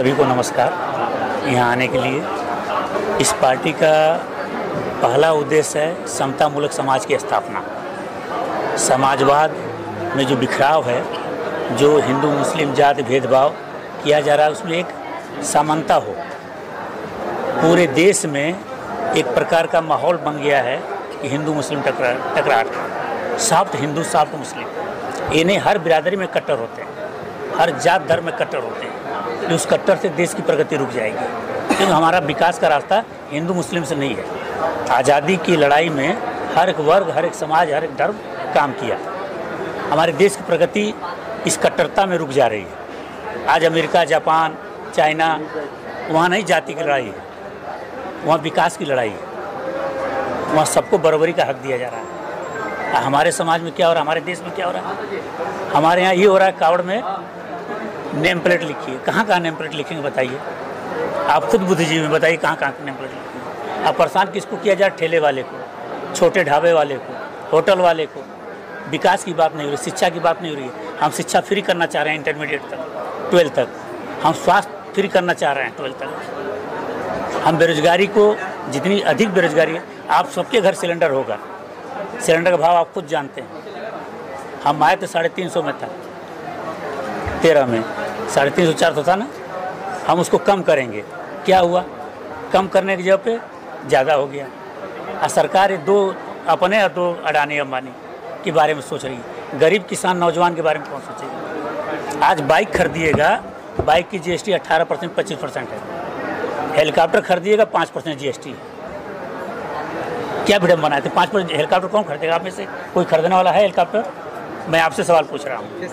सभी को नमस्कार। यहाँ आने के लिए इस पार्टी का पहला उद्देश्य है समतामूलक समाज की स्थापना। समाजवाद में जो बिखराव है, जो हिंदू मुस्लिम जाति भेदभाव किया जा रहा है, उसमें एक समानता हो। पूरे देश में एक प्रकार का माहौल बन गया है कि हिंदू मुस्लिम टकरार, सॉफ्ट हिंदू सॉफ्ट मुस्लिम, इन्हें हर बिरादरी में कट्टर होते हैं, हर जात धर्म में कट्टर होते हैं। उस कट्टर से देश की प्रगति रुक जाएगी, क्योंकि हमारा विकास का रास्ता हिंदू मुस्लिम से नहीं है। आज़ादी की लड़ाई में हर एक वर्ग, हर एक समाज, हर एक धर्म काम किया। हमारे देश की प्रगति इस कट्टरता में रुक जा रही है। आज अमेरिका, जापान, चाइना, वहाँ नहीं जाति की लड़ाई है, वहाँ विकास की लड़ाई है। वहाँ सबको बराबरी का हक दिया जा रहा है। हमारे समाज में क्या हो रहा है, हमारे देश में क्या हो रहा है? हमारे यहाँ ये हो रहा है, कावड़ में नेम प्लेट लिखी है। कहाँ कहाँ नेम प्लेट लिखेंगे बताइए? आप खुद बुद्धिजीवी बताइए कहाँ कहाँ नेम प्लेट लिखी है। आप परेशान किसको किया जाए? ठेले वाले को, छोटे ढाबे वाले को, होटल वाले को। विकास की बात नहीं हो रही, शिक्षा की बात नहीं हो रही है। हम शिक्षा फ्री करना चाह रहे हैं इंटरमीडिएट तक, 12 तक। हम स्वास्थ्य फ्री करना चाह रहे हैं 12 तक। हम बेरोजगारी को, जितनी अधिक बेरोजगारी है, आप सबके घर सिलेंडर होगा। सिलेंडर का भाव आप खुद जानते हैं। हम आए तो 350 में था, 13 में 350 400 था ना। हम उसको कम करेंगे, क्या हुआ? कम करने की जगह पे ज़्यादा हो गया। और सरकार ये दो अपने और दो अडानी अंबानी के बारे में सोच रही है। गरीब किसान नौजवान के बारे में कौन सोचेगा? आज बाइक खरीदिएगा, बाइक की जीएसटी 18% 25% है। हेलीकॉप्टर खरीदिएगा 5% जीएसटी है। क्या विडम्बना है? तो 5% हेलीकॉप्टर कौन खरीदेगा? आप में से कोई खरीदने वाला है हेलीकॉप्टर? मैं आपसे सवाल पूछ रहा हूँ।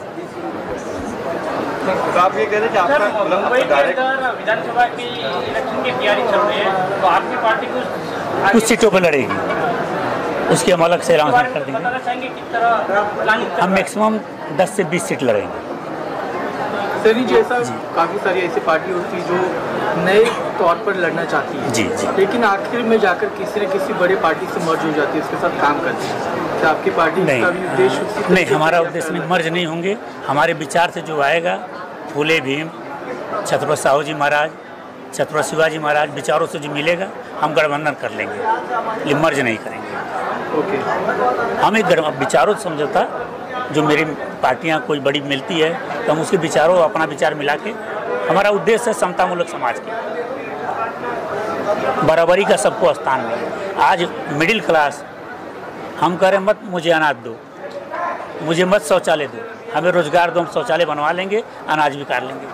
तो आप ये कह रहे हैं कि आपका मुंबई के अंदर विधानसभा की इलेक्शन की तैयारी चल रही है, तो आपकी पार्टी कुछ सीटों पर लड़ेगी, उसकी हम अलग से अनाउंसमेंट कर देंगे। बताना चाहेंगे किस तरह प्लानिंग? हम मैक्सिमम 10 से 20 सीट लड़ेंगे। सर जी, ऐसा काफ़ी सारी ऐसी पार्टी होती है जो नए तौर पर लड़ना चाहती है, जी जी, लेकिन आखिर में जाकर किसी न किसी बड़े पार्टी से मर्ज हो जाती है, उसके साथ काम करती है। क्या आपकी पार्टी का भी उद्देश्य? नहीं, हमारा उद्देश्य में मर्ज नहीं होंगे। हमारे विचार से जो आएगा, फूले भीम, छत्रपति साहू जी महाराज, छत्रपति शिवाजी महाराज विचारों से जो मिलेगा, हम गठबंधन कर लेंगे, ये मर्ज नहीं करेंगे। ओके। हम एक विचारों से समझौता, जो मेरी पार्टियां कोई बड़ी मिलती है तो हम उसके विचारों, अपना विचार मिला के, हमारा उद्देश्य है समतामूलक समाज की बराबरी का, सबको स्थान मिले। आज मिडिल क्लास, हम कह रहे मत मुझे अनाज दो, मुझे मत शौचालय दो, हमें रोजगार दो, हम शौचालय बनवा लेंगे, अनाज भी काट लेंगे।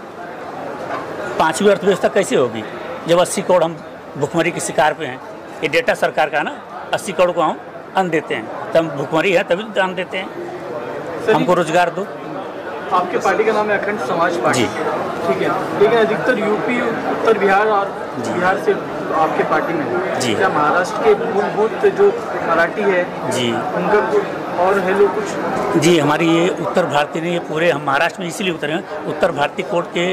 5वीं अर्थव्यवस्था कैसे होगी जब 80 करोड़ हम भुखमरी के शिकार पे हैं? ये डेटा सरकार का ना, 80 करोड़ को हम अन्न देते हैं, तब भुखमरी है तभी तो अन्न देते हैं। हमको रोजगार दो। आपके पार्टी का नाम है अखंड समाज पार्टी, जी, ठीक है, लेकिन अधिकतर यूपी, उत्तर बिहार और बिहार से आपके पार्टी में जी। क्या महाराष्ट्र के मूलभूत जो मराठी है जी, उनका और है लोग कुछ? जी, हमारी ये उत्तर भारतीय नहीं, ये पूरे हम महाराष्ट्र में इसीलिए उतरे हैं। उत्तर भारतीय कोड के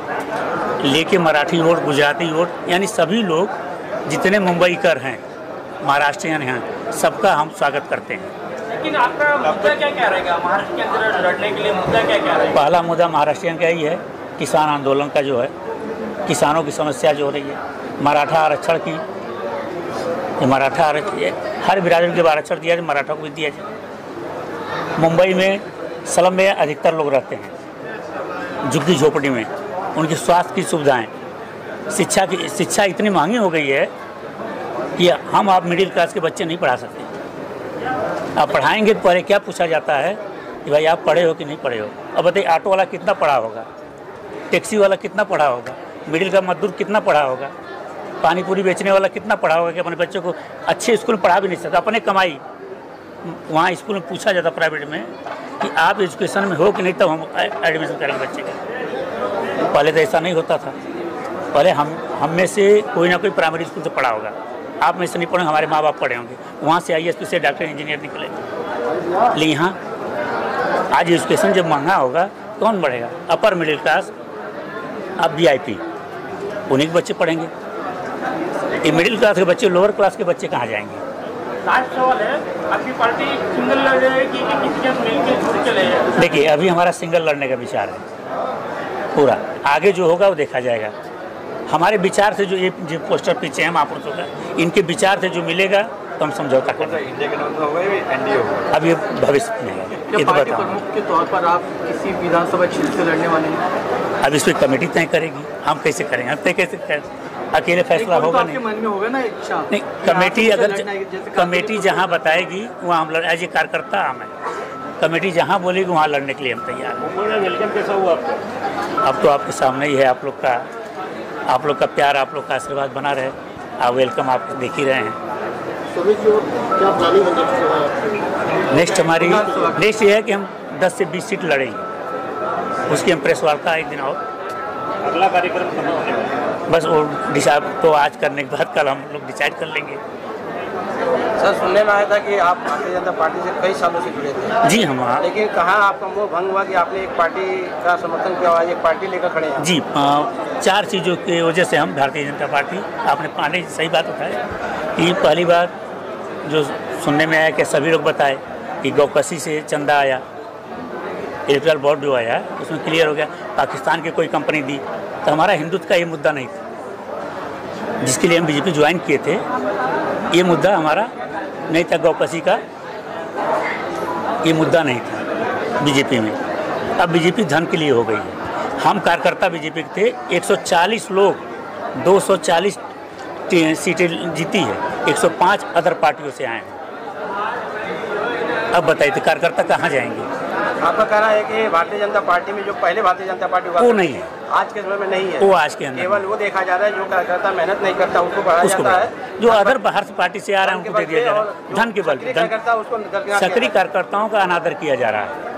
लेके मराठी वोट, गुजराती वोट, यानी सभी लोग जितने मुंबईकर हैं, महाराष्ट्रियन हैं, सबका हम स्वागत करते हैं। लेकिन आपका मुद्दा क्या रहेगा महाराष्ट्र के अंदर लड़ने के लिए? मुद्दा क्या रहेगा? पहला मुद्दा महाराष्ट्रियन का ही है, किसान आंदोलन का जो है, किसानों की समस्या जो हो रही है, मराठा आरक्षण की। ये मराठा आरक्षण, हर बिरादरी के आरक्षण दिया जाए, मराठा को भी दिया जाए। मुंबई में स्लम में अधिकतर लोग रहते हैं, झुग्गी झोपड़ी में। उनकी स्वास्थ्य की सुविधाएं, शिक्षा इतनी महंगी हो गई है कि हम आप मिडिल क्लास के बच्चे नहीं पढ़ा सकते। आप पढ़ाएंगे तो पहले क्या पूछा जाता है कि भाई आप पढ़े हो कि नहीं पढ़े हो? अब बताइए, ऑटो वाला कितना पढ़ा होगा, टैक्सी वाला कितना पढ़ा होगा, मिडिल का मजदूर कितना पढ़ा होगा, पानी पूरी बेचने वाला कितना पढ़ा होगा कि अपने बच्चों को अच्छे स्कूल में पढ़ा भी नहीं सकता, अपने कमाई। वहाँ स्कूल में पूछा जाता प्राइवेट में कि आप एजुकेशन में हो कि नहीं, तब हम एडमिशन करेंगे बच्चे का। पहले तो ऐसा नहीं होता था। पहले हम में से कोई ना कोई प्राइमरी स्कूल से पढ़ा होगा, आप में से नहीं पढ़े, हमारे माँ बाप पढ़े होंगे, वहाँ से IAS से डॉक्टर इंजीनियर निकले। लेकिन यहाँ आज एजुकेशन जब महंगा होगा, कौन बढ़ेगा? अपर मिडिल क्लास, अब VIP, उन्हीं के बच्चे पढ़ेंगे। ये मिडिल क्लास के बच्चे, लोअर क्लास के बच्चे कहाँ जाएंगे? लास्ट सवाल है, आपकी पार्टी सिंगल लड़ेगी कि किसी के मिलकर जुड़ के ले? देखिए, अभी हमारा सिंगल लड़ने का विचार है। पूरा आगे जो होगा वो देखा जाएगा। हमारे विचार से जो पोस्टर पीछे हैं महापुरुषों का, इनके विचार से जो मिलेगा तो हम समझौता करेंगे। इंडिया के नाम से होगा या एनडीए होगा? अब ये भविष्य में है, ये तो पार्टी बताऊँ। प्रमुख के तौर पर आप किसी विधानसभा क्षेत्र से लड़ने वाले हैं? अब इस पर कमेटी तय करेगी, हम कैसे करेंगे, हम तय कैसे करें, अकेले फैसला होगा नहीं। मन में होगा ना इच्छा नहीं, कमेटी अगर कमेटी जहाँ बताएगी वहाँ हम एज ए कार्यकर्ता हम हैं, कमेटी जहाँ बोलेगी वहाँ लड़ने के लिए हम तैयार हैं। वेलकम कैसा हुआ आपको? अब तो आपके सामने ही है, आप लोग का प्यार, आप लोग का आशीर्वाद बना रहे। आप वेलकम आप देख ही रहे हैं। क्या प्लानिंग है? नेक्स्ट हमारी नेक्स्ट ये है कि हम 10 से 20 सीट लड़ेंगे, उसकी हम प्रेस वार्ता एक दिन और अगला कार्यक्रम कब होने वाला है? बस वो डिसाइड तो आज करने के बाद कल हम लोग डिसाइड कर लेंगे। सर, सुनने में आया था कि आप भारतीय जनता पार्टी से कई सालों से जुड़े थे। जी हम लेकिन कहाँ आपका मोह भंग हुआ कि आपने एक पार्टी का समर्थन किया हुआ, एक पार्टी लेकर खड़े हैं? जी 4 चीज़ों की वजह से हम भारतीय जनता पार्टी, आपने पांडे सही बात उठाई कि पहली बात जो सुनने में आया कि सभी लोग बताए कि गौकसी से चंदा आया, इलेक्ट्रल बोर्ड जो आया उसमें क्लियर हो गया पाकिस्तान की कोई कंपनी दी, तो हमारा हिंदुत्व का ये मुद्दा नहीं था जिसके लिए हम बीजेपी ज्वाइन किए थे। ये मुद्दा हमारा नहीं था, गौकसी का ये मुद्दा नहीं था बीजेपी में। अब बीजेपी धन के लिए हो गई है। हम कार्यकर्ता बीजेपी के थे, 140 लोग 240 सीटें जीती है, 105 अदर पार्टियों से आए हैं। अब बताइए तो कार्यकर्ता कहाँ जाएंगे? आपका कहना है कि भारतीय जनता पार्टी में जो पहले भारतीय जनता पार्टी हुआ वो नहीं है, आज के समय में नहीं है, वो आज के अंदर केवल वो देखा जा रहा है जो कार्यकर्ता मेहनत नहीं करता उसको बढ़ाया उसको जाता है, जो अदर बाहर से पार्टी से आ रहे हैं उनको दे दिया जा रहा है, धन के बल पे, कार्यकर्ता उसको दरकिनार किया सक्रिय जाता है। कार्यकर्ताओं का अनादर किया जा रहा है।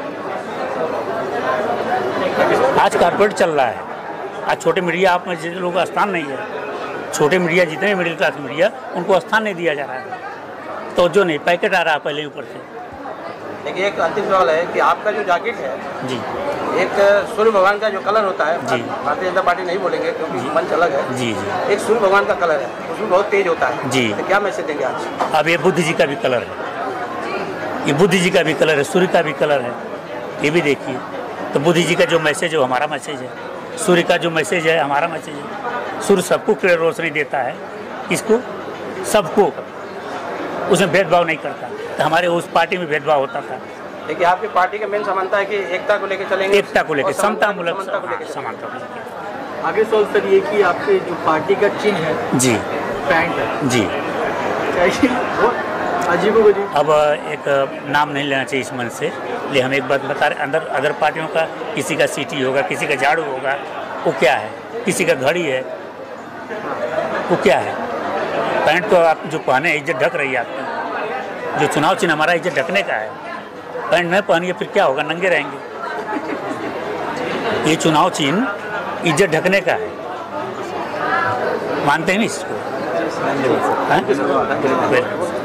आज कारपोरेट चल रहा है, आज छोटे मीडिया आप में जिन लोगों का स्थान नहीं है, छोटे मीडिया जितने मिडिल क्लास मीडिया उनको स्थान नहीं दिया जा रहा है, तो जो नहीं पैकेट आ रहा है पहले ऊपर से। देखिए, एक अंतिम सवाल है कि आपका जो जैकेट है, जी एक सूर्य भगवान का जो कलर होता है, जी। भारतीय जनता पार्टी नहीं बोलेंगे क्योंकि मंच अलग है, जी जी एक सूर्य भगवान का कलर है, उसमें बहुत तेज होता है जी। तो क्या मैसेज देंगे आज? अब ये बुद्ध जी का भी कलर है, ये बुद्ध जी का भी कलर है, सूर्य का भी कलर है, ये भी देखिए। तो बुद्ध जी का जो मैसेज है वो हमारा मैसेज है, सूर्य का जो मैसेज है हमारा मैसेज है। सूर्य सबको क्लियर रोशनी देता है, किसको? सबको, उसमें भेदभाव नहीं करता। तो हमारे उस पार्टी में भेदभाव होता था। देखिए, आपकी पार्टी का मेन समानता है कि एकता को लेकर चलेंगे, एकता को लेकर, और समता मूलक समानता को लेकर चलेंगे। समानता को लेकर। आगे सवाल सर ये कि आपके जो पार्टी का चिन्ह है जी पैंट है, जी। अजीबोगरीब। अब एक नाम नहीं लेना चाहिए इस मन से, इसलिए हम एक बात बता रहे, अंदर अदर पार्टियों का किसी का सीटी होगा, किसी का झाड़ू होगा, वो क्या है, किसी का घड़ी है, वो क्या है। पैंट तो आप जो पहने इज्जत ढक रही है आपकी, जो चुनाव चिन्ह हमारा इज्जत ढकने का है। पैंट नहीं पहनिए फिर क्या होगा, नंगे रहेंगे। ये चुनाव चिन्ह इज्जत ढकने का है, मानते हैं नहीं इसको? हाँ?